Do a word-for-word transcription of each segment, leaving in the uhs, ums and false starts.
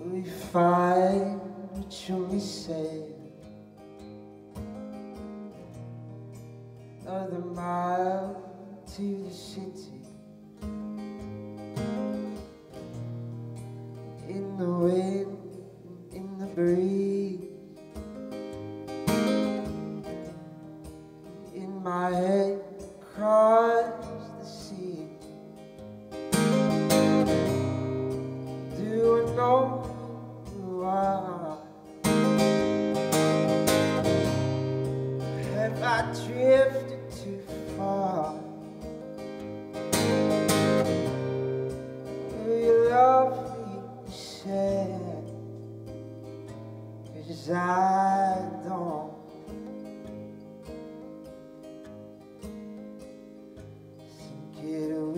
we find what you me say. Another mile to the city, in the wind, in the breeze, in my head across the sea. Do I know who I are? Have I drifted too far? Will you love me sad? 'Cause I don't. Think it will.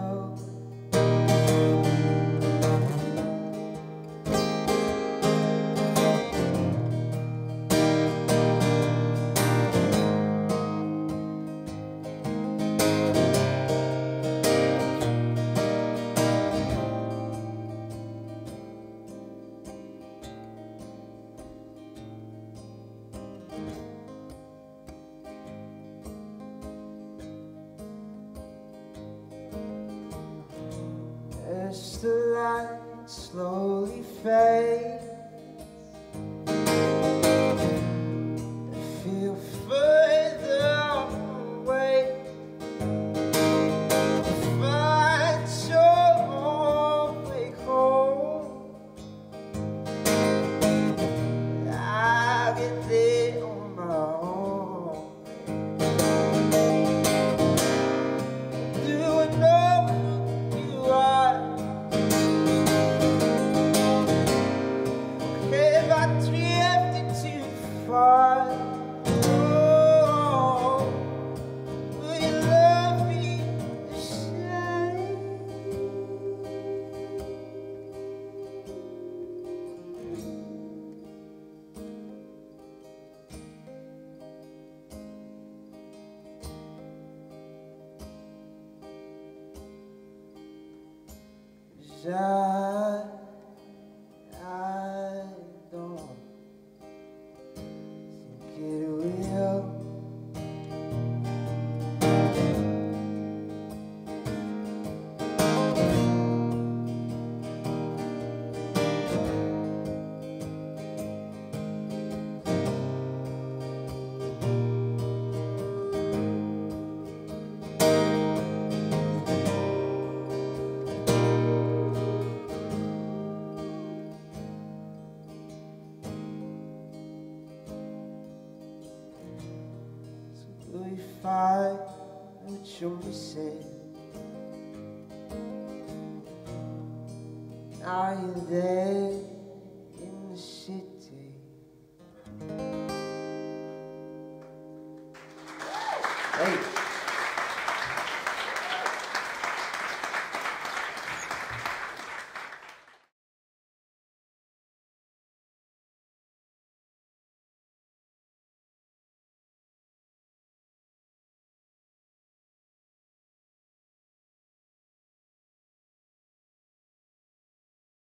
As the light slowly fades, I feel further away. Find your way home. I'll get there on my own. Do I know who you are? Have I drifted too far? Oh, will you love me the same? Cause I I don't think it will. Will you find what you me say? Are you there in the city? Hey.